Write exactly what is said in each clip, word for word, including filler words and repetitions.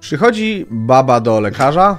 Przychodzi baba do lekarza.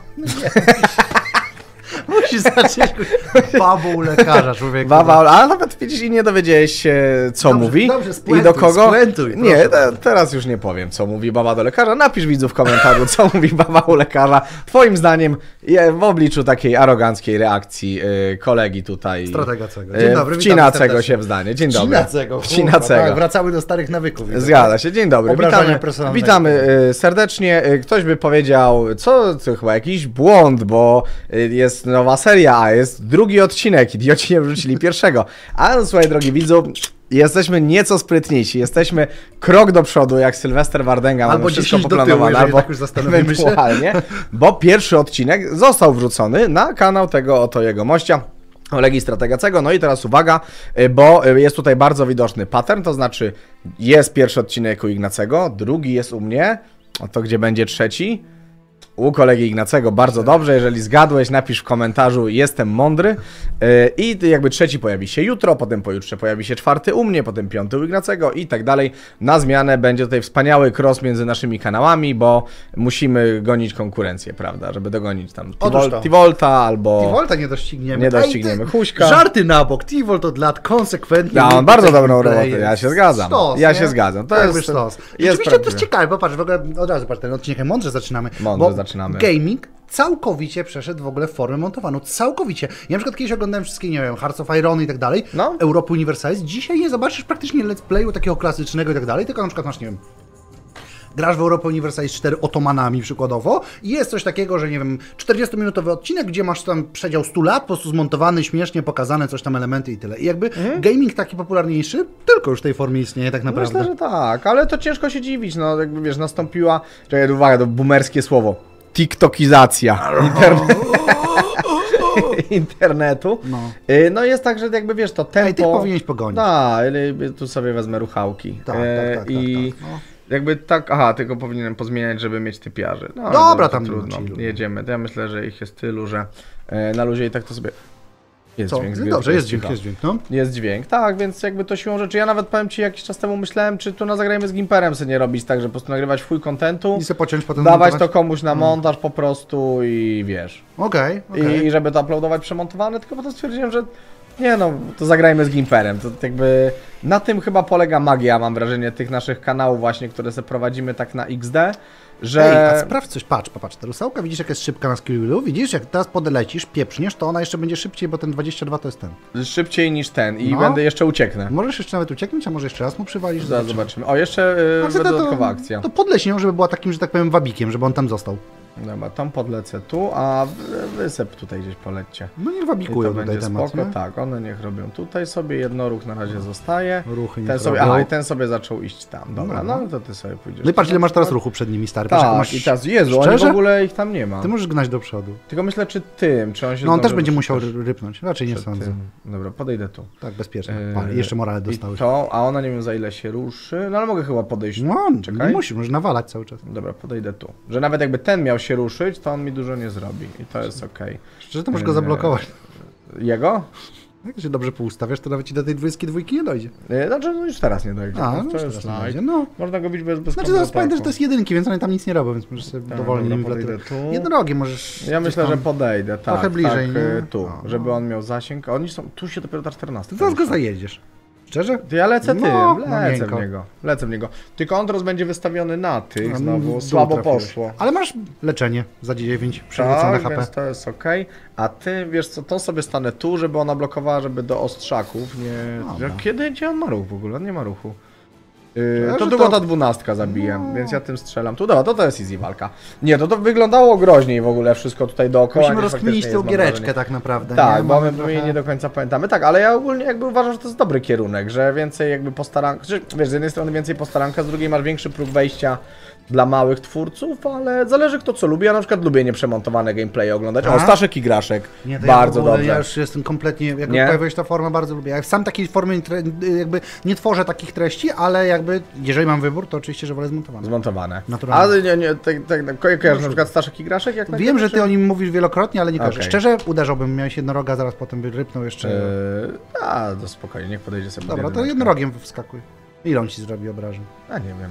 Musisz zacząć babą u lekarza, człowieku. Baba, ale nawet widzisz i nie dowiedziałeś się, co dobrze, mówi dobrze, spuentuj, i do kogo. Spuentuj, nie, te, teraz już nie powiem, co mówi baba do lekarza. Napisz widzu w komentarzu, co mówi baba u lekarza. Twoim zdaniem w obliczu takiej aroganckiej reakcji y, kolegi tutaj. Strategacego. Dzień dobry, wcinacego się w zdanie. Dzień dobry. Wcinacego. Wcinacego. Tak, wracamy do starych nawyków. Zgadza się. Dzień dobry. Witamy, witamy y, serdecznie. Y, ktoś by powiedział, co to chyba jakiś błąd, bo y, jest nowa seria, a jest drugi odcinek. Idioci nie wrzucili pierwszego. Ale no, słuchaj, drogi widzu, jesteśmy nieco sprytniejsi. Jesteśmy krok do przodu, jak Sylwester Wardęga. Albo wszystko poplanowane, tyłu, albo tak już ewentualnie, bo pierwszy odcinek został wrzucony na kanał tego oto jego mościa. Olegi Strategacego. No i teraz uwaga, bo jest tutaj bardzo widoczny pattern, to znaczy jest pierwszy odcinek u Ignacego, drugi jest u mnie, a to gdzie będzie trzeci? U kolegi Ignacego. Bardzo dobrze, jeżeli zgadłeś, napisz w komentarzu, jestem mądry. I jakby trzeci pojawi się jutro, potem pojutrze pojawi się czwarty u mnie, potem piąty u Ignacego i tak dalej. Na zmianę będzie tutaj wspaniały cross między naszymi kanałami, bo musimy gonić konkurencję, prawda, żeby dogonić tam T-Volta albo... T-Volta nie dościgniemy. Nie dościgniemy. Ej, Huśka. Żarty na bok. T-Volt od lat konsekwentnie. Ja mam bardzo dobrą robotę, ja się zgadzam. Stos, ja nie? się zgadzam. To tak jest stos. Jest Oczywiście to jest ciekawe, popatrz, w ogóle od razu patrz, ten odcinek mądrze zaczynamy. Mądrze bo zaczynamy. Gaming całkowicie przeszedł w ogóle w formę montowaną. Całkowicie. Ja na przykład kiedyś oglądałem wszystkie, nie wiem, Hearts of Iron i tak dalej, no. Europa Universalis. Dzisiaj nie zobaczysz praktycznie let's playu takiego klasycznego i tak dalej, tylko na przykład masz, nie wiem, grasz w Europę Universalis cztery otomanami przykładowo i jest coś takiego, że nie wiem, czterdziestominutowy odcinek, gdzie masz tam przedział stu lat, po prostu zmontowany, śmiesznie pokazane, coś tam elementy i tyle. I jakby mhm. gaming taki popularniejszy tylko już w tej formie istnieje tak naprawdę. Myślę, że tak, ale to ciężko się dziwić, no jakby wiesz, nastąpiła, czekaj, uwaga, to boomerskie słowo, tiktokizacja Internet... internetu. No. no jest tak, że jakby wiesz, to tempo... Ej, ty powinieneś pogonić. Da, tu sobie wezmę ruchałki. Tak, e, tak, tak, I tak, tak, no. jakby tak, aha, tylko powinienem pozmieniać, żeby mieć typiarzy. No, dobra, tam trudno, jedziemy. Ja myślę, że ich jest tylu, że e, na luzie i tak to sobie... Jest Co? dźwięk. No dobrze, jest dźwięk, jest dźwięk, no. Jest dźwięk, tak, więc jakby to siłą rzeczy. Ja nawet powiem Ci, jakiś czas temu myślałem, czy tu na Zagrajmy z Gimperem sobie nie robić tak, że po prostu nagrywać chuj kontentu, i sobie pociąć potem dawać montować? to komuś na montaż po prostu i wiesz. Okej, okay, okay. I, I żeby to uploadować przemontowane, tylko potem stwierdziłem, że nie no, to Zagrajmy z Gimperem. To jakby na tym chyba polega magia, mam wrażenie, tych naszych kanałów właśnie, które sobie prowadzimy tak na X D. Że... Ej, a sprawdź coś, patrz, popatrz, ta rusałka, widzisz jak jest szybka na skillu, widzisz jak teraz podlecisz, pieprzniesz, to ona jeszcze będzie szybciej, bo ten dwadzieścia dwa to jest ten. Szybciej niż ten i no. będę jeszcze ucieknę. Możesz jeszcze nawet ucieknąć, a może jeszcze raz mu przywalisz? Zaraz zobaczymy. O, jeszcze yy, dodatkowa to, akcja. To podleć nią, żeby była takim, że tak powiem, wabikiem, żeby on tam został. Dobra, tam podlecę tu, a wysep tutaj gdzieś polećcie. No niech wabikują to tutaj będzie temat, spoko, nie? Tak, one niech robią tutaj sobie, jednoruch na razie zostaje. Ruchy ten sobie, aha, i ten sobie zaczął iść tam, dobra, no, no to ty sobie pójdziesz. No i patrz, ile masz teraz ruchu przed nimi, stary. Tak, masz... i teraz, Jezu, Szczerze? oni w ogóle ich tam nie ma. Ty możesz gnać do przodu. Tylko myślę, czy tym, czy on się No on też będzie też... musiał rypnąć, raczej nie sądzę. Tym. Dobra, podejdę tu. Tak, bezpiecznie. Yy, I jeszcze morale dostałeś. To, a ona nie wiem za ile się ruszy, no ale mogę chyba podejść. No, czekaj. Nie musisz, możesz nawalać cały czas. Dobra, podejdę tu. Że nawet jakby ten miał się ruszyć, to on mi dużo nie zrobi i to jest okej. Okay. Szczerze, to możesz go zablokować. Jego? Jak się dobrze poustawiasz, to nawet ci do tej dwudziestki dwójki nie dojdzie. Znaczy, no już teraz nie dojdzie. A, no, no to już jest teraz like. nie no. Można go bić bez, bez Znaczy teraz pamiętaj, że to jest jedynki, więc one tam nic nie robią, więc możesz sobie tak, dowolnie nim podejdę tu. Jednorogie możesz... Ja myślę, że podejdę, tak. Trochę bliżej, tak, nie? tu, no, żeby no. on miał zasięg. Oni są, tu się dopiero ta czternastka. Ty zaraz go zajedziesz. Szczerze? Ja lecę tym, no, lecę no w niego, lecę w niego. Tylko on teraz będzie wystawiony na tych, no, znowu słabo trafiłeś. poszło. Ale masz leczenie za dziewięć, przywrócone tak, H P. Więc to jest okej. Okay. A ty, wiesz co, to sobie stanę tu, żeby ona blokowała, żeby do ostrzaków nie... Dobra. Kiedy, gdzie on ma ruch w ogóle? On nie ma ruchu. Yy, Ja, to że tylko to- ta dwunastka zabije, więc ja tym strzelam. Tu, dobra, to to jest easy walka. Nie, to to wyglądało groźniej w ogóle wszystko tutaj dookoła. Musimy niż rozkminić faktycznie tę jest, mam giereczkę wrażenie. tak naprawdę. Tak, nie? bo Mamy my, trochę- my nie do końca pamiętamy. Tak, ale ja ogólnie jakby uważam, że to jest dobry kierunek, że więcej jakby postaranka, że, wiesz, z jednej strony więcej postaranka, z drugiej masz większy próg wejścia dla małych twórców, ale zależy kto co lubi. Ja na przykład lubię nieprzemontowane gameplaye oglądać. O, A? Staszek i Graszek. Nie, to Bardzo ja w ogóle, dobrze. Ja już jestem kompletnie, jak Nie? pojawiła się ta forma, bardzo lubię. Ja sam takiej formy tre- jakby nie tworzę takich treści, ale jakby, jeżeli mam wybór, to oczywiście, że wolę zmontowane. Zmontowane. Naturalnie. Ale nie, nie, tak, tak, ko kojarzysz na przykład Staszek i Graszek? Jak Wiem, że ty o nim mówisz wielokrotnie, ale nie kojarzę. Okej. Szczerze, uderzałbym, miałeś jednoroga, zaraz potem by rypnął jeszcze. Yy, a, to spokojnie, niech podejdzie sobie pod Dobra, to jedyneczkę. jednorogiem wskakuj. Ile on ci zrobi obrażeń? A nie wiem.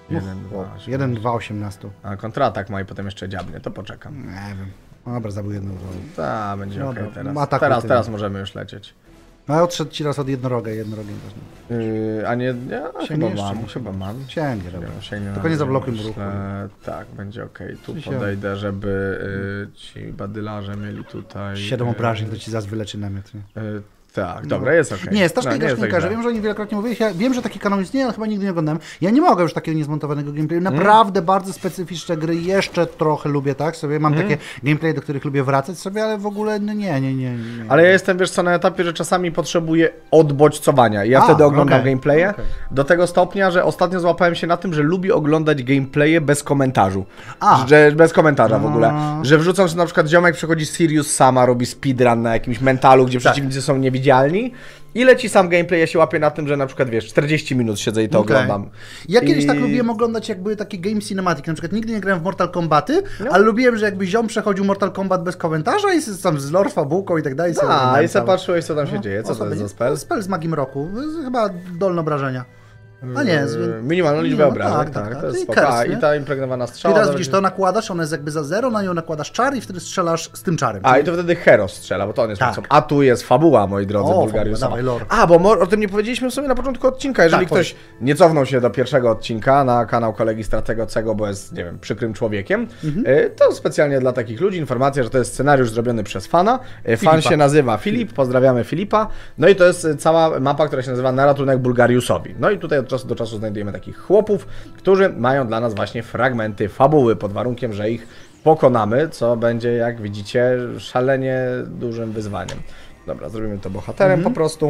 jeden dwa osiemnaście. A kontratak ma i potem jeszcze dziabnie, to poczekam. Nie wiem. Dobra, zabił jedną drogę. Tak, będzie No okej dobra, teraz. atakuj Teraz, ty. teraz możemy już lecieć. No ja odszedł ci raz od jednoroga, jednorogiem też nie. Yy, a nie, nie a chyba Sięgniesz, mam, czy- chyba mam. Sięgnie, dobra. Ja sięgnę Tylko na nie dół, zablokuj mu ruchu. myślę, tak, będzie okej. Tu Czy się- podejdę, żeby y, ci badylarze mieli tutaj... Siedem y, obrażeń, to ci zaraz wyleczy namiot. Nie? y, tak, dobra, jest okej. Nie, Staszka No, i nie jest Gaszynka, tak że źle. wiem, że oni wielokrotnie mówili, ja wiem, że taki kanał istnieje, ale chyba nigdy nie oglądałem. Ja nie mogę już takiego niezmontowanego gameplayu. Naprawdę bardzo specyficzne gry, jeszcze trochę lubię, tak? Sobie mam takie gameplay, do których lubię wracać sobie, ale w ogóle no nie, nie, nie, nie. Ale ja jestem, wiesz co, na etapie, że czasami potrzebuję odbodźcowania. I ja A, wtedy oglądam okej, gameplaye okej. do tego stopnia, że ostatnio złapałem się na tym, że lubię oglądać gameplaye bez komentarzu. A. Że bez komentarza w ogóle. A. Że wrzucam sobie na przykład ziomek, przychodzi Sirius sama, robi speedrun na jakimś mentalu, gdzie przeciwnicy są niewidzialni. I leci sam gameplay, ja się łapię na tym, że na przykład, wiesz, czterdzieści minut siedzę i to Okej. oglądam. Ja kiedyś I- tak lubiłem oglądać jakby takie game cinematic, na przykład nigdy nie grałem w Mortal Kombaty, No. ale lubiłem, że jakby ziom przechodził Mortal Kombat bez komentarza i z- tam z lore, fabułką i tak dalej. sobie A, oglądałem i co całe. patrzyłeś, co tam się No, dzieje? Co o to jest będzie? za spell? Spell z magii mroku, to jest chyba dolne obrażenia. A nie, z... Yy, Minimalną liczbę No, obrażeń, tak, tak, tak, tak. to jest I spoko. curse, A, nie? i ta impregnowana I strzała. teraz to widzisz, będzie- to nakładasz, ona jest jakby za zero, na nią nakładasz czar i wtedy strzelasz z tym czarem. A, Czyli- i to wtedy Hero strzela, bo to on jest Tak. mocą. A tu jest fabuła, moi drodzy, O, Bulgariusa. fabuła, dawaj, lore. A, bo mo- o tym nie powiedzieliśmy w sumie na początku odcinka. Jeżeli Tak, ktoś nie cofnął się do pierwszego odcinka na kanał kolegi Stratego Cego, bo jest, nie wiem, przykrym człowiekiem, Mhm. y, to specjalnie dla takich ludzi informacja, że to jest scenariusz zrobiony przez fana. Y, Fan Filipa. się nazywa Filip, pozdrawiamy Filipa. No i to jest y, cała mapa, która się nazywa Na ratunek Bulgariusowi. No i tutaj od czasu do czasu znajdujemy takich chłopów, którzy mają dla nas właśnie fragmenty fabuły, pod warunkiem, że ich pokonamy, co będzie, jak widzicie, szalenie dużym wyzwaniem. Dobra, zrobimy to bohaterem po prostu.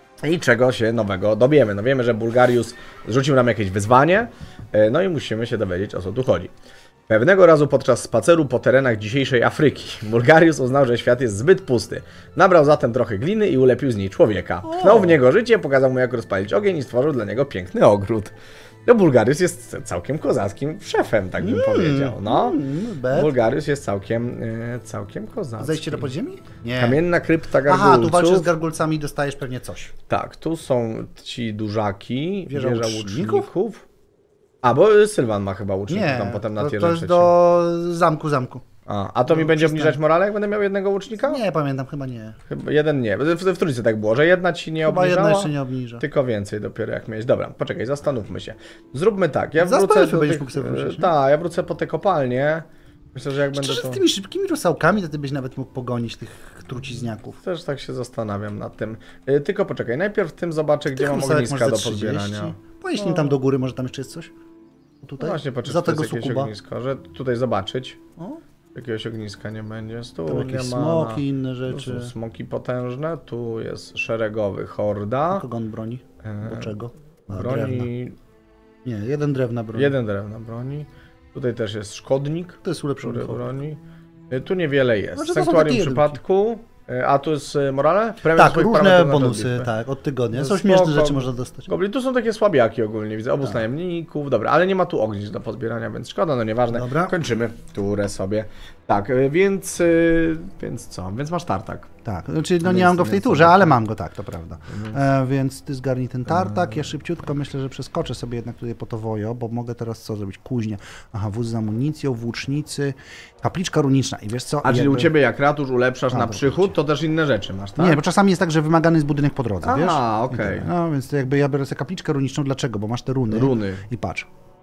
I czego się nowego dowiemy. No wiemy, że Bulgarius rzucił nam jakieś wyzwanie, e, no i musimy się dowiedzieć, o co tu chodzi. Pewnego razu podczas spaceru po terenach dzisiejszej Afryki, Bulgarius uznał, że świat jest zbyt pusty. Nabrał zatem trochę gliny i ulepił z niej człowieka. Pchnął w niego życie, pokazał mu, jak rozpalić ogień i stworzył dla niego piękny ogród. No Bulgarius jest całkiem kozackim szefem, tak bym powiedział. No, Mm, bad. Bulgarius jest całkiem, e, całkiem kozackim. Zejście do podziemi? Nie. Kamienna krypta gargulców. Aha, tu walczysz z gargulcami i dostajesz pewnie coś. Tak, tu są ci dużaki, Wieża wieża, łuczników? łuczników. A, bo Sylwan ma chyba łuczników Nie, tam potem na to, tierze to jest trzecim. do zamku, zamku. A, a to mi no, będzie przystań. obniżać morale, jak będę miał jednego łucznika? Nie pamiętam, chyba nie. Chyba jeden nie. W, w trójce tak było, że jedna ci nie Chyba obniżała, jedna jeszcze nie obniża. tylko więcej dopiero jak miałeś. Dobra, poczekaj, zastanówmy się. Zróbmy tak, ja Za wrócę spelfy do będziesz tych... mógł sobie wrócić, nie? Tak, ja wrócę po te kopalnie. Myślę, że jak będę Szczerze, to... z tymi szybkimi rusałkami to ty byś nawet mógł pogonić tych trucizniaków. Też tak się zastanawiam nad tym. Y, tylko poczekaj, najpierw w tym zobaczę, gdzie Tych mam rusałek ogniska masz do ze trzydzieści. pozbierania. Pojeśnij tam do góry, może tam jeszcze jest coś? Tutaj? No właśnie, patrzę, Za czy to tego jest jakieś sukuba. ognisko, że tutaj zobaczyć. O, Jakiegoś ogniska nie będzie. Tu tam nie jakieś ma. smoki, inne Tu rzeczy. są smoki potężne, tu jest szeregowy horda. Kogo on broni? E, Do czego? A, drewna. broni. Nie, jeden drewna broni. Jeden drewna broni. Tutaj też jest szkodnik, To jest ulepszony który hołd. broni. E, Tu niewiele jest. Znaczy, to są Sanktuarium takie przypadku. E, A tu jest e, morale? Premia Tak, swoich różne parametrów na bonusy, modlitwę. tak, od tygodnia. No Są spoko. śmieszne rzeczy można dostać. Goblin, tu są takie słabiaki ogólnie, widzę, obóz Tak. najemników, dobra, ale nie ma tu ognisk do pozbierania, więc szkoda, no nieważne. Dobra. Kończymy turę sobie. Tak, y, więc, y, więc co, więc masz tartak. Tak, znaczy no nie Więc- mam go w tej więc turze, sobie ale tak. mam go, tak, to prawda. E, więc ty zgarnij ten tartak, ja szybciutko myślę, że przeskoczę sobie jednak tutaj po to wojo, bo mogę teraz co zrobić? Kuźnia. Aha, wóz z amunicją, włócznicy, kapliczka runiczna i wiesz co? A czyli jakby- u Ciebie jak ratusz ulepszasz A, na dobra, przychód, to też inne rzeczy masz, tak? Nie, bo czasami jest tak, że wymagany jest budynek po drodze, Aha, wiesz? okej. I tak. No więc to jakby ja biorę sobie kapliczkę runiczną, dlaczego? Bo masz te runy. Runy. I patrz.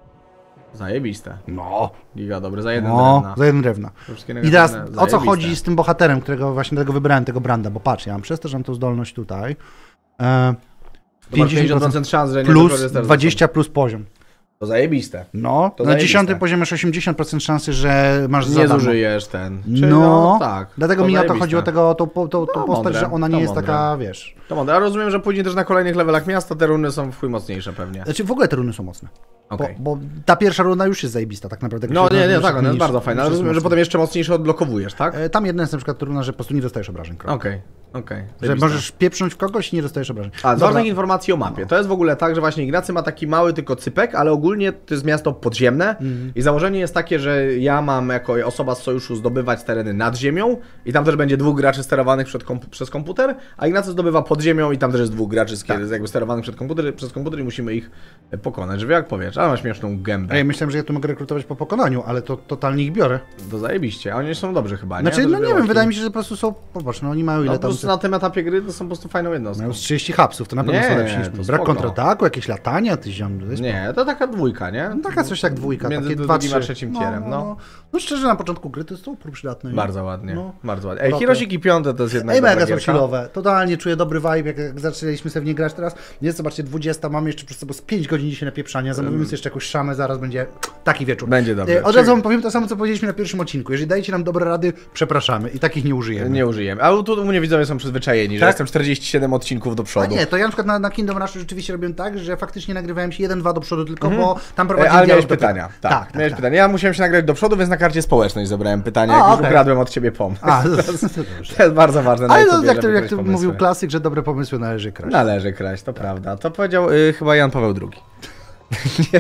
Zajebiste. No, Giga, dobre, za jeden no, drewna. za jeden drewna. Wszystkie I teraz negatywne, o co zajebiste. chodzi z tym bohaterem, którego właśnie tego wybrałem, tego Branda, bo patrz, ja mam przez to, że mam tą zdolność tutaj. E, To masz pięćdziesiąt procent szans, że nie plus wykorzystasz dwadzieścia plus poziom. To zajebiste. No, To na zajebiste. dziesiątym poziomie masz osiemdziesiąt procent szansy, że masz za Nie darmo. zużyjesz ten. Czyli No, tak. dlatego to mi o to zajebiste. chodziło, tego, tą, tą, tą, tą No, postać, mądre, że ona nie to jest mądre. taka, wiesz... To mądre, ale rozumiem, że później też na kolejnych levelach miasta te runy są w chuj mocniejsze pewnie. Znaczy w ogóle te runy są mocne. Okej. Bo, bo ta pierwsza runa już jest zajebista, tak naprawdę. jak No się nie, nie, już tak, ona jest mniejsza, bardzo fajna, już ale jest rozumiem, że mocna. potem jeszcze mocniejsze odblokowujesz, tak? E, Tam jedna jest na przykład runa, że po prostu nie dostajesz obrażeń. kropka. Okej. Okej. Że możesz pieprznąć w kogoś i nie dostajesz obrażeń. A, z ważnych informacji o mapie. To jest w ogóle tak, że właśnie Ignacy ma taki mały tylko cypek, ale ogólnie to jest miasto podziemne mm. i założenie jest takie, że ja mam jako osoba z sojuszu zdobywać tereny nad ziemią i tam też będzie dwóch graczy sterowanych przed komp przez komputer, a Ignacy zdobywa pod ziemią i tam też jest dwóch graczy tak. jakby sterowanych przed komputer, przez komputer i musimy ich pokonać. Żeby jak powiesz, ale ma śmieszną gębę. Ja myślałem, że ja tu mogę rekrutować po pokonaniu, ale to totalnie ich biorę. To zajebiście, a oni są dobrzy chyba, nie? Znaczy, to, no nie wiem, wydaje mi się, że po prostu są, popatrz, no oni mają ile no, tam... po prostu na tym etapie gry to są po prostu fajną jednostką. Mają trzydzieści hapsów, to na pewno nie, są lepsi niż to brak spoko. kontrataku, jakieś latania, ty ziom... Nie, to taka dwójka, nie? No, taka coś jak dwójka, między takie drugim dwa, a trzecim tierem, no. No, no szczerze, na początku gry to jest to przydatne. Bardzo ładnie, no. bardzo ładnie. Ej, Hirosiki piąte to jest jedna Ej, mega są chillowe. Totalnie czuję dobry vibe, jak, jak zaczęliśmy sobie w nie grać teraz. Jest, zobaczcie, dwudziesta, mamy jeszcze przed sobą z pięć godzin dzisiaj na pieprzanie. Zamówimy sobie jeszcze jakąś szamę, zaraz będzie taki wieczór. Będzie dobry. Od razu wam powiem to samo, co powiedzieliśmy na pierwszym odcinku. Jeżeli dajecie nam dobre rady, przepraszamy i takich nie użyjemy. Nie użyjemy. Ale tu u mnie widzowie są przyzwyczajeni, tak? Że jestem czterdzieści siedem odcinków do przodu. A nie, to ja na przykład na, na Kingdom Rush rzeczywiście robiłem tak, że faktycznie nagrywałem się jeden, dwa do przodu tylko, mm -hmm. bo tam prowadziłem Ale miałeś pytania. Tak, tak, tak, miałeś tak. pytania. Ja musiałem się nagrać do przodu, więc na karcie społecznej zebrałem pytania, A, jak okay. już ukradłem od ciebie pomysł. A, to, to, jest, to jest bardzo ważne. Ale to, jak to, jak to mówił klasyk, że dobre pomysły należy kraść. Należy kraść, to prawda. To powiedział y, chyba Jan Paweł drugi. nie.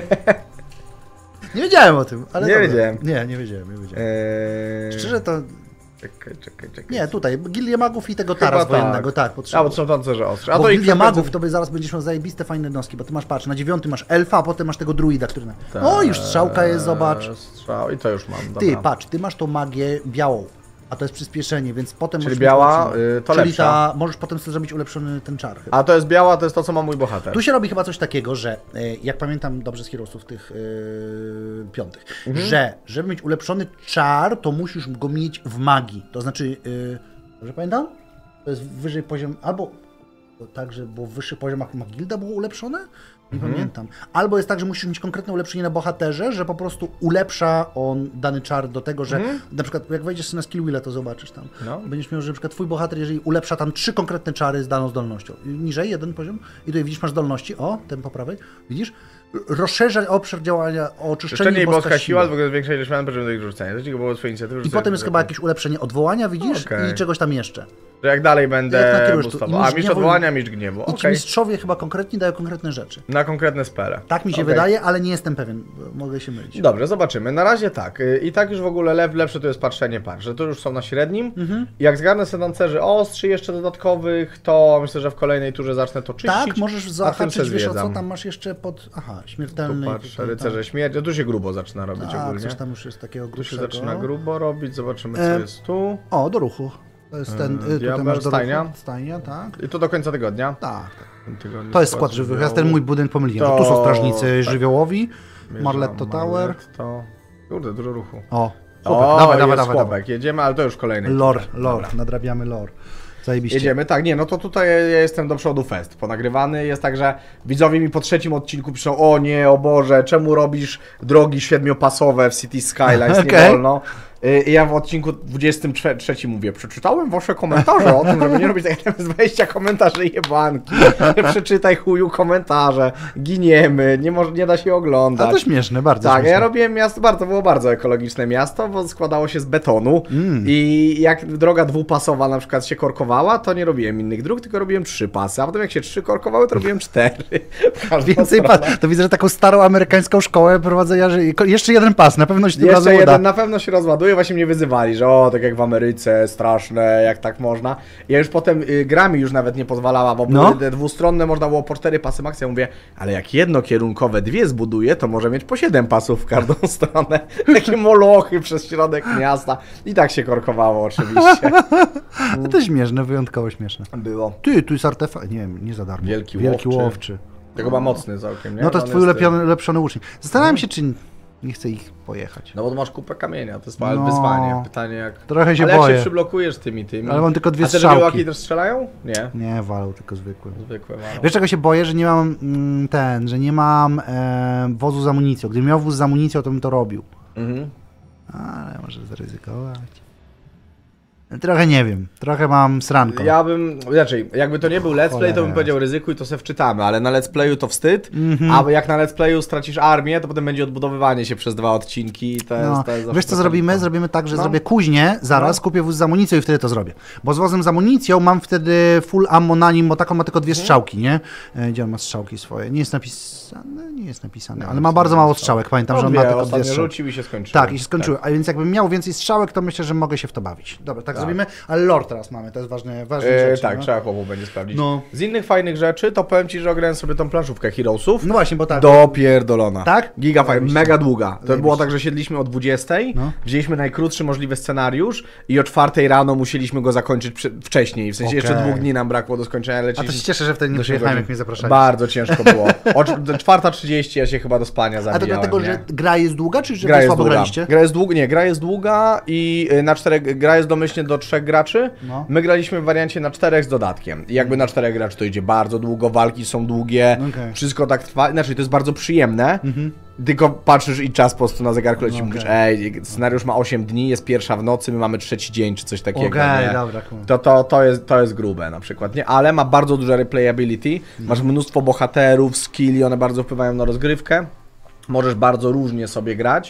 nie wiedziałem o tym, ale Nie dobra. wiedziałem. Nie, nie wiedziałem, nie wiedziałem. Eee... Szczerze to... Czekaj, czekaj, czekaj. Nie, tutaj, Gildię Magów i tego Tara tak. wojennego, tak, potrzebuję. A, bo są tancerze ostre. A bo to Gildia ich Magów to by zaraz będziesz miał zajebiste, fajne jednostki, bo ty masz, patrz, na dziewiąty masz elfa, a potem masz tego druida, który... Ta... O, już strzałka jest, zobacz. Strzał i to już mam, dobra. Ty, patrz, ty masz tą magię białą, a to jest przyspieszenie, więc potem... Czyli biała, y, to Czyli lepsza. ta, możesz potem sobie zrobić ulepszony ten czar. Chyba. A to jest biała, to jest to, co ma mój bohater. Tu się robi chyba coś takiego, że jak pamiętam dobrze z Heroesów tych yy, piątych, mhm. że żeby mieć ulepszony czar, to musisz go mieć w magii. To znaczy, yy, dobrze pamiętam? To jest wyżej poziom, albo tak, że było w wyższych poziomach Magilda było ulepszone? Nie mhm. pamiętam. Albo jest tak, że musisz mieć konkretne ulepszenie na bohaterze, że po prostu ulepsza on dany czar do tego, że mhm. na przykład jak wejdziesz na skill wheela, to zobaczysz tam. No. Będziesz miał, że na przykład twój bohater, jeżeli ulepsza tam trzy konkretne czary z daną zdolnością. Niżej, jeden poziom i tutaj widzisz, masz zdolności, o, ten po prawej, widzisz? Rozszerza obszar działania o oczyszczenie i boska siła, w ogóle zwiększa ilość man, poziom do ich rzucenia. To tylko było swoje inicjatywy. I potem jest chyba jakieś ulepszenie odwołania, widzisz? Okay. I czegoś tam jeszcze. Że jak dalej będę jak boostował. A, mistrz odwołania, mistrz gniewu. I okay. ci mistrzowie chyba konkretnie dają konkretne rzeczy. Na konkretne spele. Tak mi się okay. wydaje, ale nie jestem pewien. Mogę się mylić. Dobrze, zobaczymy. Na razie tak. I tak już w ogóle lep, lepsze to jest patrzenie par, że to już są na średnim. Mhm. Jak zgarnę sobie tancerzy ostrzy jeszcze dodatkowych, to myślę, że w kolejnej turze zacznę to czyścić. Tak, możesz zahaczyć, wiesz, co tam masz jeszcze pod... Aha, śmiertelny... Patrz, rycerze śmierci. Tu się grubo zaczyna robić tak, ogólnie. coś tam już jest takiego grubszego. Tu się zaczyna grubo robić, zobaczymy co e... jest tu. O, do ruchu. To jest ten, y, tutaj masz do stajnia. Ruchu, stajnia, tak. I to do końca tygodnia? Tak. To jest skład żywiołów. Ja ten mój budynek pomyliłem. To... Tu są strażnicy tak. żywiołowi, Marletto Tower. To... Kurde, dużo ruchu. O, chłopek, o dawaj, dawaj, dawaj, chłopek. Jedziemy, ale to już kolejny. Lore, lore, nadrabiamy lore. Zajebiście. Jedziemy, tak, nie, no to tutaj ja jestem do przodu fest, ponagrywany, jest tak, że widzowie mi po trzecim odcinku piszą, o nie, o Boże, czemu robisz drogi siedmiopasowe w City Skylines, okay. nie wolno. I ja w odcinku dwudziestym trzecim mówię, przeczytałem wasze komentarze o tym, żeby nie robić tak z dwadzieścia komentarzy jebanki. Przeczytaj chuju komentarze, giniemy, nie, może, nie da się oglądać. A to śmieszne, bardzo Tak, śmieszne. ja robiłem miasto, bardzo, było bardzo ekologiczne miasto, bo składało się z betonu mm. i jak droga dwupasowa na przykład się korkowała, to nie robiłem innych dróg, tylko robiłem trzy pasy, a potem jak się trzy korkowały, to robiłem cztery. Więcej pas, to widzę, że taką starą amerykańską szkołę prowadzenia, że jeszcze jeden pas, na pewno się tym Jeszcze jeden, na pewno się rozładuje. Właśnie mnie wyzywali, że o, tak jak w Ameryce, straszne, jak tak można. Ja już potem y, gra mi już nawet nie pozwalała, bo no. były dwustronne, można było po cztery pasy max. Ja mówię, ale jak jednokierunkowe dwie zbuduję, to może mieć po siedem pasów w każdą stronę. Takie molochy przez środek miasta. I tak się korkowało oczywiście. To też śmieszne, wyjątkowo śmieszne. Było. Ty, tu jest artefakt, nie wiem, nie za darmo. Wielki, Wielki łowczy. łowczy. Tego ma mocny całkiem, nie? No to jest twój ulepszony, ulepszony łucznik. Zastanawiam no. się, czy nie chcę ich pojechać. No bo masz kupę kamienia, to jest no, wyzwanie. Pytanie jak... Trochę się Ale boję. jak się przyblokujesz tymi, tymi... Ale mam tylko dwie A te strzałki. A te też strzelają? Nie. Nie, walą, tylko zwykłe. Zwykłe walą. Wiesz czego się boję? Że nie mam mm, ten, że nie mam e, wozu z amunicją. Gdybym miał wóz z amunicją, to bym to robił. Mhm. Ale może zaryzykować. Trochę nie wiem, trochę mam sranko. Ja bym, raczej, jakby to nie był let's play, Cholera. to bym powiedział ryzykuj, to se wczytamy, ale na let's playu to wstyd, Mhm. a jak na let's playu stracisz armię, to potem będzie odbudowywanie się przez dwa odcinki i to jest... No, to jest wiesz zawsze co taka zrobimy? lipa. Zrobimy tak, że No. zrobię kuźnię, zaraz No. kupię wóz z amunicją i wtedy to zrobię. Bo z wozem z amunicją mam wtedy full ammo na nim, bo taką ma tylko dwie Mhm. strzałki, nie? E, Gdzie on ma strzałki swoje? Nie jest napisane, nie jest napisane, Nie, ale ma bardzo mało strzałek, pamiętam, że on ma Dwie, tylko dwie ostatnio strzałki. rzucił i się skończyło. Tak, i się skończyły. A więc jakbym miał więcej strzałek, to myślę, że mogę się w to bawić. Dobra, tak, Tak. zrobimy. Ale lore teraz mamy, to jest ważne, ważne E, rzeczy. tak, no. trzeba chłopu będzie sprawdzić. No. Z innych fajnych rzeczy, to powiem ci, że ograłem sobie tą planszówkę Heroesów. No właśnie, bo tak. Dopierdolona. Tak? Giga fajna, Zajebiście. mega długa. To Zajebiście. było tak, że siedliśmy o dwudziestej, No. wzięliśmy najkrótszy możliwy scenariusz i o czwartej rano musieliśmy go zakończyć przy, wcześniej. W sensie Okej. jeszcze dwóch dni nam brakło do skończenia, A leciliśmy. to się cieszę, że wtedy nie do przyjechałem, siedmiu jak mnie zapraszali. Bardzo ciężko było. O czwarta trzydzieści ja się chyba do spania A zabijałem. to dlatego, nie? że gra jest długa, czy że Gra wy jest słabo długa. graliście? Gra jest długa, nie, gra jest długa i y, na czterech, gra jest domyślnie do trzech graczy. No. My graliśmy w wariancie na czterech z dodatkiem. I jakby na czterech graczy to idzie bardzo długo, walki są długie, Okej. wszystko tak trwa. Znaczy to jest bardzo przyjemne, Mhm. tylko patrzysz i czas po prostu na zegarku leci, Okej. mówisz, ej, scenariusz ma osiem dni, jest pierwsza w nocy, my mamy trzeci dzień, czy coś takiego. Okej, nie? dobra, cool. To, to, to, jest, to jest grube na przykład, nie? Ale ma bardzo duże replayability, masz mnóstwo bohaterów, skilli, one bardzo wpływają na rozgrywkę. Możesz bardzo różnie sobie grać,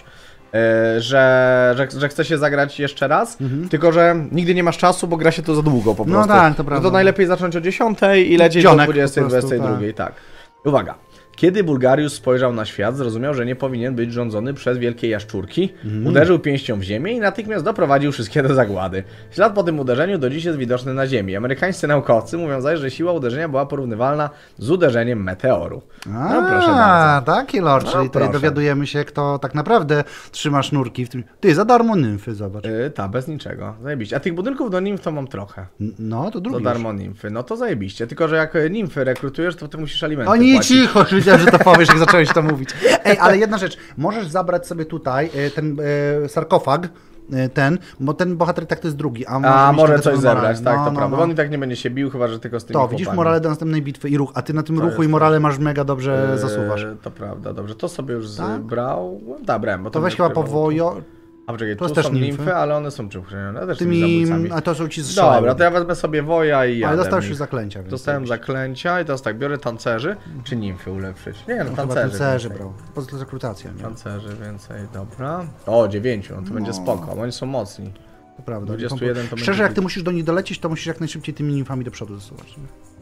e, że, że, że chce się zagrać jeszcze raz, tylko że nigdy nie masz czasu, bo gra się to za długo po No prostu. tak, to No prawda. to najlepiej zacząć o dziesiątej i lecieć do Dzionek po dwudziestej, prostu, dwudziestej drugiej, tak. Uwaga. Kiedy Bulgarius spojrzał na świat, zrozumiał, że nie powinien być rządzony przez wielkie jaszczurki, uderzył pięścią w ziemię i natychmiast doprowadził wszystkie do zagłady. Ślad po tym uderzeniu do dziś jest widoczny na Ziemi. Amerykańscy naukowcy mówią zaś, że siła uderzenia była porównywalna z uderzeniem meteoru. A, No proszę bardzo. taki lore, No, czyli tutaj proszę. dowiadujemy się, kto tak naprawdę trzyma sznurki w tym. Ty, za darmo nymfy, zobacz. Yy, ta, bez niczego. Zajebiście. A tych budynków do nimf to mam trochę. N- No, to Do drugi darmo nimfy. No to zajebiście. Tylko, że jak nimfy rekrutujesz, to ty musisz alimenty O nie, płacić. cicho, już wiedziałem, że to powiesz, jak zacząłeś to mówić. Ej, ale jedna rzecz, możesz zabrać sobie tutaj e, ten e, sarkofag, e, ten, bo ten bohater tak to jest drugi, a może, A, mieć może tego coś typu morale. zebrać, tak, No, to no, prawda. no. On i tak nie będzie się bił, chyba że tylko z tymi To, widzisz chłopami. morale do następnej bitwy i ruch, a ty na tym To ruchu i jest morale masz mega dobrze Eee, zasuwasz. To prawda, dobrze. To sobie już Tak? zbrał. No, da, brałem, bo To weź mnie chyba po wpływało. wojo, A poczekaj, to tu jest są też nimfy, nimfy. ale one są czym chronione? Też tymi, tymi zabójcami. a to są ci strzelają. Dobra, to ja wezmę sobie woja i jadę. Ale dostałeś w już nich. zaklęcia. Więc Dostałem zajebiście. zaklęcia i teraz tak, biorę tancerzy, czy nimfy ulepszyć? Nie, no, No, chyba tancerzy. tancerzy więcej. brał, poza to rekrutacja, nie? Tancerzy więcej, dobra. O, dziewięciu, no to będzie No. spoko, oni są mocni. To prawda. dwadzieścia jeden to Szczerze, będzie jak ty git. musisz do nich dolecieć, to musisz jak najszybciej tymi nimfami do przodu zasuwać. Nie,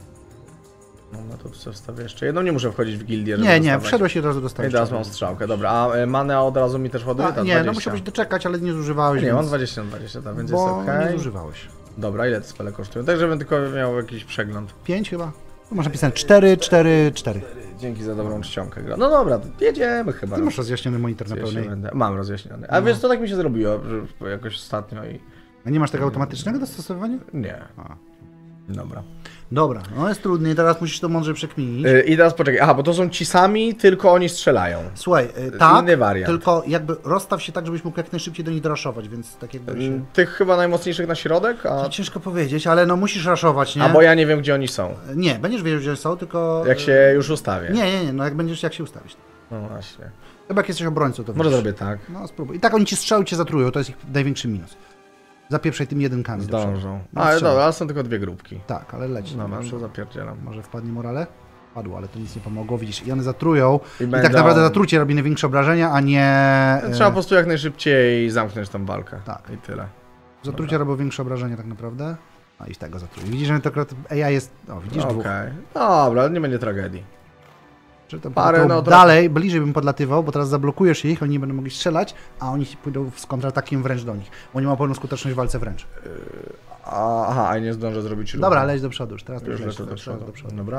No, no to sobie wstawię jeszcze jedną, nie muszę wchodzić w gildię, żeby nie, nie dostawać. wszedłeś i od razu I dostałeś. teraz mam strzałkę, dobra, a e, manę od razu mi też ładuje? A, Ta nie, no dwadzieścia. musiałbyś doczekać, ale nie zużywałeś. Nie, mam więc- dwadzieścia na dwadzieścia, tak, więc bo jest okej. nie zużywałeś. Dobra, ile te spele kosztują? Tak, żebym tylko miał jakiś przegląd. Pięć chyba? Tu masz napisane cztery, cztery, cztery. Dzięki za dobrą czcionkę gra. No dobra, to jedziemy chyba. Ty masz rozjaśniony monitor na Ja się pełnej. będę... Mam rozjaśniony. A No. wiesz, to tak mi się zrobiło, że jakoś ostatnio i... A nie masz tego automatycznego dostosowania? Nie. A. Dobra. Dobra, no jest trudny, teraz musisz to mądrze przekminić. Yy, I teraz poczekaj, aha, bo to są ci sami, tylko oni strzelają. Słuchaj, y, tak, inny wariant. tylko jakby rozstaw się tak, żebyś mógł jak najszybciej do nich doraszować, więc tak jakby się... Yy, Tych chyba najmocniejszych na środek, a... To ciężko powiedzieć, ale no musisz raszować, nie? a bo ja nie wiem, gdzie oni są. Nie, będziesz wiedział, gdzie są, tylko... Jak się już ustawię. Nie, nie, nie, no jak będziesz, jak się ustawić. No właśnie. Chyba jak jesteś obrońcą, to Może wiesz. zrobię tak. No spróbuj. I tak oni ci strzały cię zatrują, to jest ich największy minus. Zapieprzaj tym jedynkami. do przodu. Zdążą. No, Ale strzelaj. dobra, ale są tylko dwie grupki. Tak, ale leci. No, No, no to zapierdzielam. może wpadnie morale? Padło, ale to nic nie pomogło, widzisz. I one zatrują. I I, będą- tak naprawdę zatrucie robi największe obrażenia, a nie... Trzeba po e, prostu jak najszybciej zamknąć tą walkę. Tak. I tyle. Zatrucie robią większe obrażenia tak naprawdę. A i z tego zatruje. Widzisz, że to akurat A I jest... O, widzisz, Okej. dwóch. Dobra, nie będzie tragedii. Czy tam Parę, Parę, no, trochę- dalej, bliżej bym podlatywał, bo teraz zablokujesz ich, oni nie będą mogli strzelać, a oni ci pójdą z kontratakiem wręcz do nich. Bo oni mają pełną skuteczność w walce wręcz. A, aha, a nie zdążę zrobić ruchu. Dobra, leć do przodu już, teraz to Już już leć, lecę do teraz przodu. do przodu. Dobra.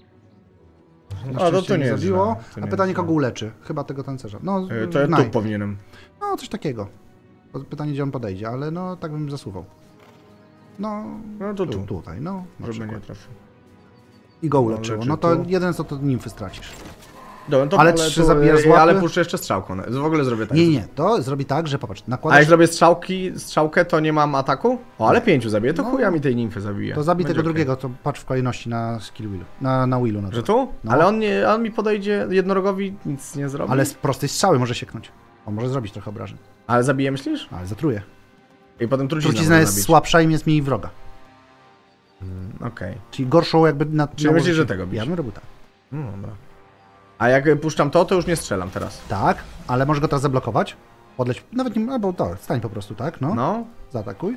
Na A, to szczęście to nie nie jest zabiło. źle, to A nie pytanie, jest kogo źle. uleczy? Chyba tego tancerza. No, Y, To ja znaj. tu powinienem. No, coś takiego. To Pytanie, gdzie on podejdzie, ale no, tak bym zasuwał. No, No to tu, tu. tutaj, no. na Żeby nie przykład. trafił. I go No, uleczyło. leczy No to tu. jeden co to nimfy stracisz. Dobra, to Ale ale trzy tu, zabijasz z y, łapy? Ale puszczę jeszcze strzałką. no, W ogóle zrobię tak. Nie, nie, to zrobi tak, że popatrz, A jak nakładasz, zrobię strzałki, strzałkę, to nie mam ataku? O, ale pięciu zabiję, to No. chuja mi tej nimfy zabije. to zabij Będzie tego okej. drugiego, to patrz w kolejności na skill wheelu, na, na wheelu na Że przykład. tu? No. Ale on, nie, on mi podejdzie jednorogowi, nic nie zrobi. Ale z prostej strzały może sieknąć. On może zrobić trochę obrażeń, Ale zabije, myślisz? ale zatruje. I potem trucizna, Trucizna jest zabić. słabsza i jest mniej wroga. Mm, Okej. Okay. Czyli gorszą jakby na... Czyli na myślisz, że tego bić? Ja bym robił tak. No dobra. A jak puszczam to, to już nie strzelam teraz. Tak, ale możesz go teraz zablokować. Podleć, nawet nie, albo to, stań po prostu, tak, no. No. Zaatakuj.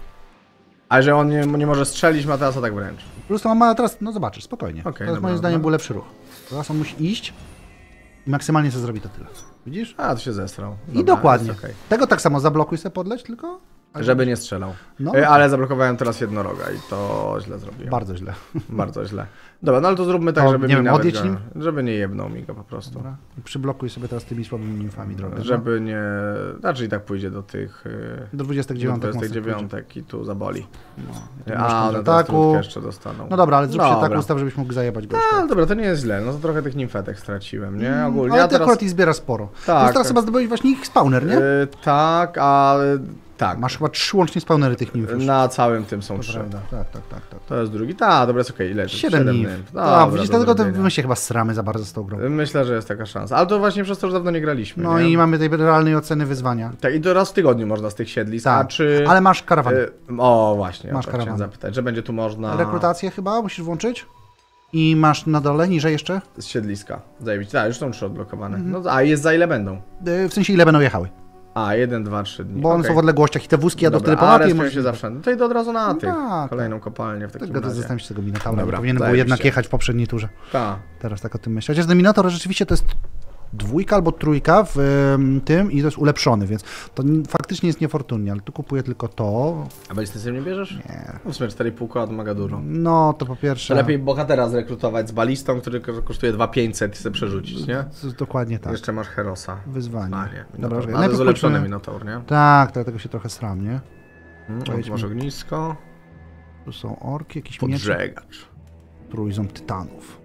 A że on nie, nie może strzelić, ma teraz atak wręcz. Po prostu on ma teraz, no zobaczysz, spokojnie. Okay, to jest dobra, moim zdaniem dobra. był lepszy ruch. Teraz on musi iść i maksymalnie sobie zrobi to tyle. Widzisz? A, to się zestrał. I Dobra, dokładnie. jest okay. Tego tak samo zablokuj sobie podleć, tylko... Żeby nie strzelał. No. E, Ale zablokowałem teraz jednoroga i to źle zrobiłem. Bardzo źle. Bardzo źle. Dobra, no ale to zróbmy tak, To, żeby nie mi wiem, nawet odjedź go, nim? żeby nie jebnął mi go po prostu. Dobra. I przyblokuj sobie teraz tymi słabymi nimfami drogę. No. Żeby nie... Znaczy i tak pójdzie do tych... yy, Do dwudziestych dziewiątek. do dwudziestych dziewiątek i tu zaboli. No, A, no teraz trudkę jeszcze dostaną. No dobra, ale zrób się Dobra. tak ustaw, żebyś mógł zajebać go. No dobra, to nie jest źle. No to trochę tych nimfetek straciłem, nie? Mm, Ogólnie. ale Ja ty teraz... akurat ich zbiera sporo. Tak. To teraz chyba zdobyłeś właśnie ich spawner, nie? Yy, tak, a... Tak. Masz chyba trzy łącznie spawnery tych nimf już. Na całym tym są To trzy. prawda. Tak, tak, tak, tak. To jest drugi. Tak, dobra, jest okej. Ile? Siedem nimf. No, A, dobra, widzisz, do dlatego to zrobienia. my się chyba sramy za bardzo z tą grą. Myślę, że jest taka szansa. Ale to właśnie przez to, że dawno nie graliśmy. No nie? i mamy tej realnej oceny wyzwania. Tak, i to raz w tygodniu można z tych siedlisk. Tak, A czy... ale masz karawany. y, O, właśnie. Masz Masz chciałem karawany. zapytać, że będzie tu można... Rekrutację chyba musisz włączyć. I masz na dole, niżej jeszcze? Z siedliska. Zajebić. Tak, już są trzy odblokowane. Mhm. No, a jest za ile będą? Yy, W sensie ile będą jechały. A, jeden, dwa, trzy dni. Bo one Okej. są w odległościach i te wózki jadą Dobra, wtedy po a mapie. i respią możesz- się zawsze. No to idę od razu na No tych. tak, Kolejną kopalnię w takim Tego to razie. zostałem się tego Minotaura. Dobra, Powinien był zajebiście. jednak jechać w poprzedniej turze. Tak. Teraz tak o tym myślę. Chociaż ten Minotaur rzeczywiście to jest dwójka albo trójka w ym, tym i to jest ulepszony, więc to n- faktycznie jest niefortunnie, ale tu kupuję tylko to. A balistycznym nie bierzesz? Nie. No w sumie cztery i pół koła to mega dużo. No to po pierwsze. To lepiej bohatera zrekrutować z balistą, który ko- kosztuje dwa tysiące pięćset i sobie przerzucić, nie? Z- Dokładnie tak. Jeszcze masz Herosa. Wyzwanie. A nie, Dobra, Minotaur. czekaj, Ale to najpierw jest ulepszony pójdźmy- Minotaur, nie? Tak, dlatego się trochę sram, nie? Hmm, Wejdźmy. tu masz ognisko. Tu są orki, jakieś miecze, Podżegacz. trójząb tytanów.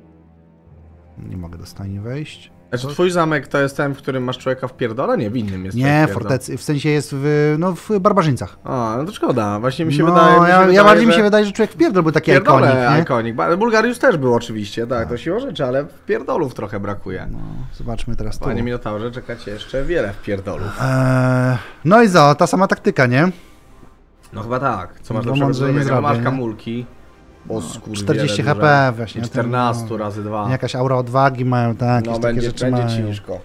Nie mogę do stajni wejść. Znaczy twój zamek to jest ten, w którym masz człowieka w pierdole? Nie, w innym jest Nie, człowiek w fortecy, w sensie jest w, no, w barbarzyńcach. A, no to szkoda. Właśnie mi się no, wydaje... Mi się ja, wydaje, ja bardziej mi że... się wydaje, że człowiek w pierdol był taki Pierdolę, ikonik, nie? ikonik. Ba- Bulgariusz też był oczywiście, tak, to siła rzeczy, ale w pierdolów trochę brakuje. No, zobaczmy teraz tu. Panie Minotaurze, czekacie jeszcze wiele w pierdolów. Eee, no i co, ta sama taktyka, nie? No chyba tak. Co masz Bo lepszego do mądrze nie zrobienia? Masz zrobię, nie? kamulki. O skurwiele czterdzieści duże. HP właśnie. I Ten- czternaście no, razy dwa. Jakaś aura odwagi mają, tak, No jakieś takie będzie, rzeczy będzie mają. ciężko.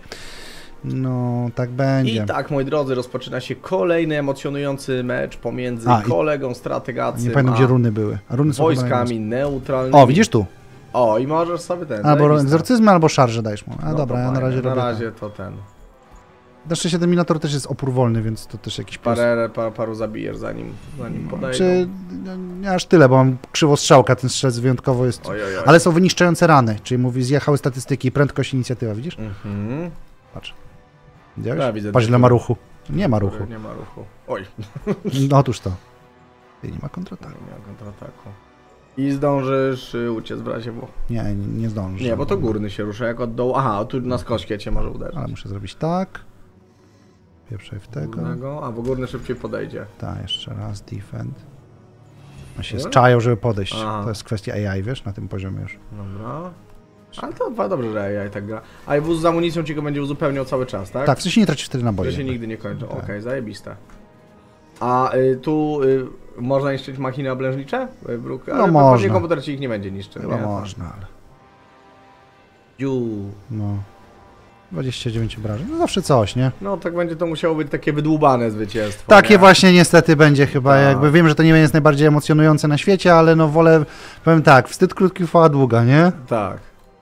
No, tak będzie. I tak, moi drodzy, rozpoczyna się kolejny emocjonujący mecz pomiędzy A, i- kolegą strategacym Nie pamiętam, a gdzie runy były. A runy są chyba wojskami neutralnymi. O, widzisz tu? O, i możesz sobie ten. Albo zajebiste. egzorcyzmy, albo szarże dajesz mu. A No dobra, to ja na fajnie. razie Na robię razie to ten. to. Na szczęście ten Minotaur też jest opór wolny, więc to też jakiś plus. Parę, pa, paru zabijesz zanim, zanim podejdą. Czy no, nie aż tyle, bo mam krzywostrzałka, ten strzelec wyjątkowo jest. Oj, oj, oj. Ale są wyniszczające rany, czyli mówi, zjechały statystyki, prędkość, inicjatywa, widzisz? Mhm. Patrz. Widziałeś? Ja widzę Patrz, ile tylko- ma ruchu. Nie ma ruchu. Nie ma ruchu. Oj, No otóż to. I nie ma kontrataku. nie ma kontrataku. I zdążysz y, uciec w razie bo. Nie, nie, nie zdążę. Nie, bo to górny się rusza, jak od dołu. Aha, tu na skośkie cię może uderzyć. Ale muszę zrobić tak. Pierwszej w tego. Górnego, a bo górny szybciej podejdzie. Tak, jeszcze raz, defend. On się Nie? zczają, żeby podejść. Aha. To jest kwestia A I, wiesz, na tym poziomie już. Dobra. Ale to dwa dobrze, że ja i tak gra. A i wóz z amunicją ci go będzie uzupełniał cały czas, tak? Tak, w sensie nie tracisz wtedy Że naboi. się jakby. nigdy nie kończą. Tak. Okej, zajebiste. A y, tu y, można niszczyć machiny oblężnicze? Y, bruk, No ale można. pewnie komputer ci ich nie będzie niszczył. Chyba nie? można, ale... Ju. No. dwadzieścia dziewięć obrażeń. No zawsze coś, nie? No tak będzie to musiało być takie wydłubane zwycięstwo. Takie nie? właśnie niestety będzie chyba, Tak. jakby wiem, że to nie jest najbardziej emocjonujące na świecie, ale no wolę, powiem tak, wstyd krótki, chwała długa, nie? Tak.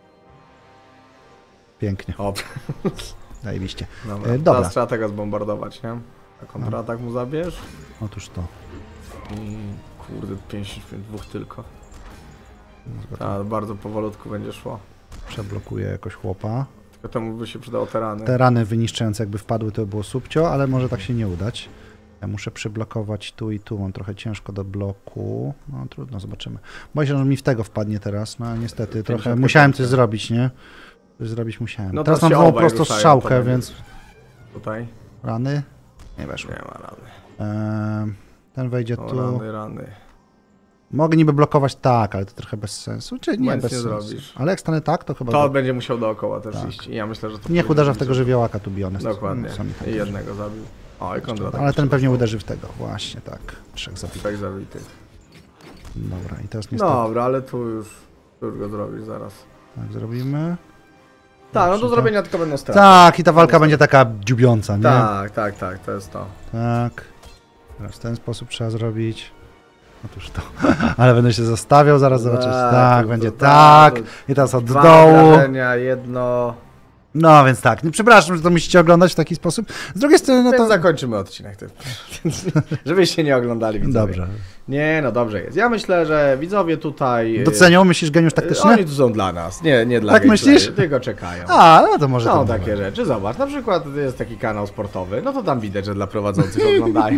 Pięknie, Hop. zajebiście. Dobra. E, dobra. Teraz trzeba tego zbombardować, nie? A kontratak mu zabierz. Otóż to. I kurde, pięćdziesiąt dwa tylko. Tak, bardzo powolutku będzie szło. Przeblokuję jakoś chłopa. Tylko temu by się przydało te rany. Te rany wyniszczające jakby wpadły, to by było subcio, ale może tak się nie udać. Ja muszę przyblokować tu i tu, mam trochę ciężko do bloku. No trudno, zobaczymy. Boję się, że mi w tego wpadnie teraz, no niestety, trochę pięćdziesiąt musiałem coś pięć. zrobić, nie? Coś zrobić musiałem. No teraz to mam się znowu obaj prosto ruszają, strzałkę, to będzie- więc Tutaj? rany nie weszło. Nie ma rany. Eee, ten wejdzie O, tu. rany, rany. Mogę niby blokować tak, ale to trochę bez sensu. Czy nie, Nic bez nie sensu. zrobisz. Ale jak stanę tak, to chyba... To go- będzie musiał dookoła też Tak. iść. I ja myślę, że to... Niech uderza w tego będzie- żywiołaka, tu be honest. Dokładnie. No, sami tak I mówią. jednego zabił. O, i kontra. Ale ten pewnie uderzy w tego, właśnie tak. Trzech zabitych. Tak zabitych. Dobra, i teraz niestety... Dobra, ale tu już, tu już go zrobisz zaraz. Tak, zrobimy. Tak, no do zrobienia tylko będą straty. Tak, i ta walka będzie taka dziubiąca, nie? Tak, tak, tak, to jest to. Tak. Teraz w ten sposób trzeba zrobić. Otóż to. Ale będę się zostawiał, zaraz zobaczysz. Tak, Tak, to- będzie to- tak. to- I teraz od Dwa dołu. wrażenia, jedno... No więc tak. Nie, przepraszam, że to musicie oglądać w taki sposób. Z drugiej strony, no Więc to... zakończymy odcinek. Ty. Żebyście nie oglądali widzowie. Dobrze. Nie, no dobrze jest. Ja myślę, że widzowie tutaj... y, Docenią? Myślisz geniusz y, taktyczny? Oni tu są dla nas, nie, nie dla Tak gameplayu, myślisz? tylko czekają. A, no to może Są to takie może. rzeczy, zobacz, na przykład jest taki kanał sportowy, no to tam widać, że dla prowadzących oglądają.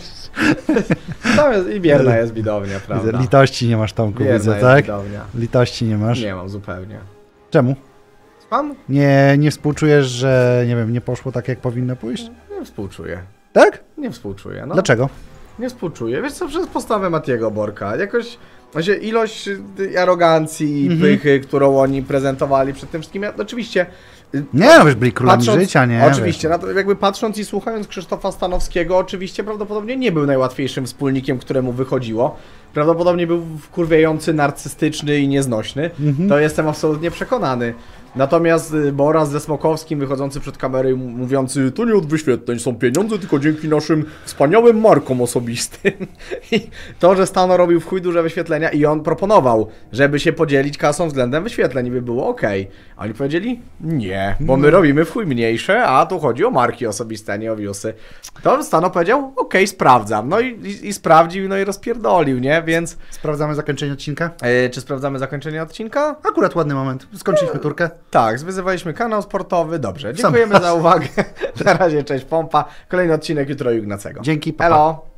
Tam jest i bierna jest widownia, prawda? Widzę, litości nie masz, Tomku, Bierna widzę, jest tak? widownia. Litości nie masz. Nie mam zupełnie. Czemu? Pan? Nie, nie współczujesz, że nie wiem, nie poszło tak, jak powinno pójść? Nie współczuję. Tak? Nie współczuję, no. Dlaczego? Nie współczuję. Wiesz co, przez postawę Matiego Borka. Jakoś właśnie ilość y, arogancji i Mhm. pychy, którą oni prezentowali przed tym wszystkim. Ja, oczywiście. y, Nie, no wiesz, byli królami patrząc- życia, nie? Oczywiście, Wiesz. na to, jakby patrząc i słuchając Krzysztofa Stanowskiego, oczywiście prawdopodobnie nie był najłatwiejszym wspólnikiem, któremu wychodziło. Prawdopodobnie był wkurwiający, narcystyczny i nieznośny. Mhm. To jestem absolutnie przekonany. Natomiast y, Boras ze Smokowskim wychodzący przed kamerę i m- mówiący, to nie od wyświetleń są pieniądze, tylko dzięki naszym wspaniałym markom osobistym. I to, że Stano robił w chuj duże wyświetlenia i on proponował, żeby się podzielić kasą względem wyświetleń i by było ok. A oni powiedzieli, nie, bo my robimy w chuj mniejsze, a tu chodzi o marki osobiste, a nie o viewsy. To Stano powiedział, ok, sprawdzam. No i, i, i sprawdził, no i rozpierdolił, nie? Więc Sprawdzamy zakończenie odcinka. e, czy sprawdzamy zakończenie odcinka? Akurat ładny moment. Skończyliśmy turkę. Tak, zwyzywaliśmy kanał sportowy, dobrze. Dziękujemy za uwagę. Na razie, cześć pompa. Kolejny odcinek jutro Ignacego. Dzięki, pa, pa. Elo!